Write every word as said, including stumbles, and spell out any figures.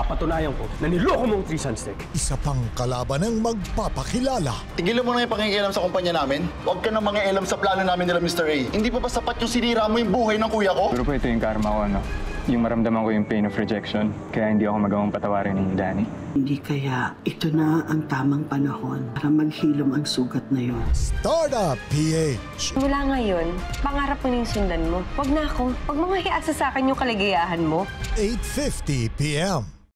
papatunayan ko na niloko mong Trisan Stick. Isa pang kalaban ng magpapakilala. Tigilan mo na yung pakikialam sa kumpanya namin. Huwag ka na mga elam sa plano namin nila, Mister A. Hindi pa ba sapat yung sinira mo yung buhay ng kuya ko? Pero po ito yung karma ko, no? Yung maramdaman ko yung pain of rejection, kaya hindi ako magawang patawarin ni Danny. Hindi kaya ito na ang tamang panahon para maghilom ang sugat na yon. Startup P H. Mula ngayon, pangarap mo na yung sundan mo. Huwag na ako. Huwag mo nga iasa sa akin yung kaligayahan mo. eight fifty p m